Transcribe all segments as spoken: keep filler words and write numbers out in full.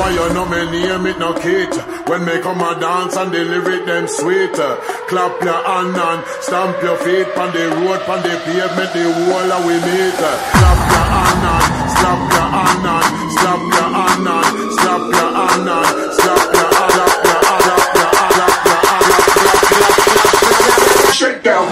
why you know me name it no kid. When me come a dance and the lyric them sweet. Clap your hand and stamp your feet on the road, on the pavement, the wall that we meet. Clap your hand and slap your hand and slap your hand and slap your hand and slap your hand and slap your hand and Shakedown.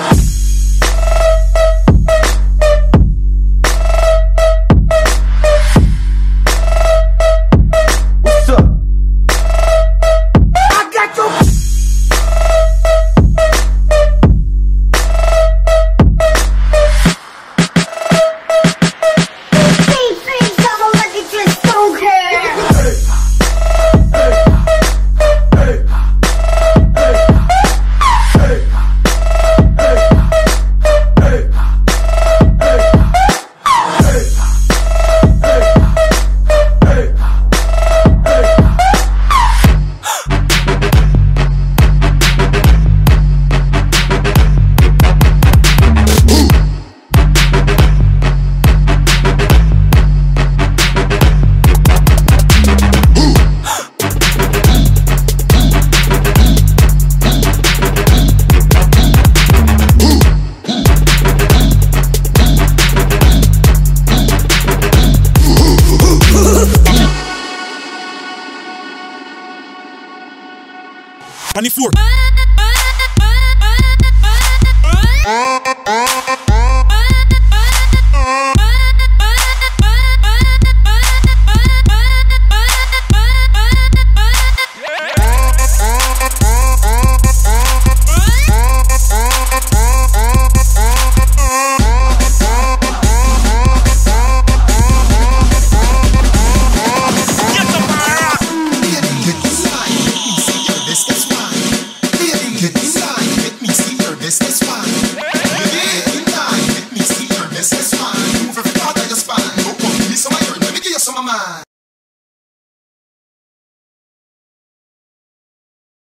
On the floor.